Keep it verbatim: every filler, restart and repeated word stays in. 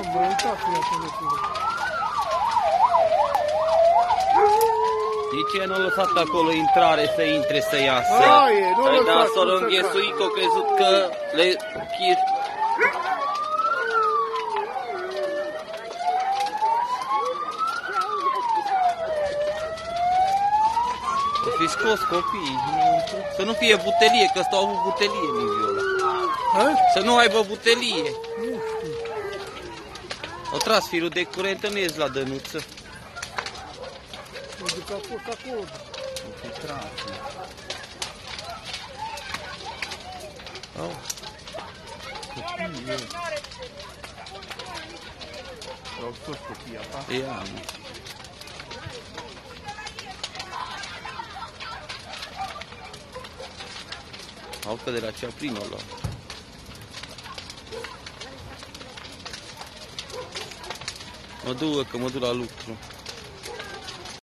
mă uitați la telefon. De ce nu a lăsat acolo intrare să intre, să iasă? Aie, nu Păi lăsați da, s-a cum să înghesuit, că a crezut că le chir... Să fi scos copiii, să nu fie butelie, că stau avut butelie, Liviola. Să nu aibă butelie. Nu știu. O tras firul de curent, nu ies la dănuță. Pentru că a fost acolo. O fi tras. Au. Copii, Vreau toți copiii apa. ia. Au că de la cea primă lua. Mă duc, că mă duc la lucru.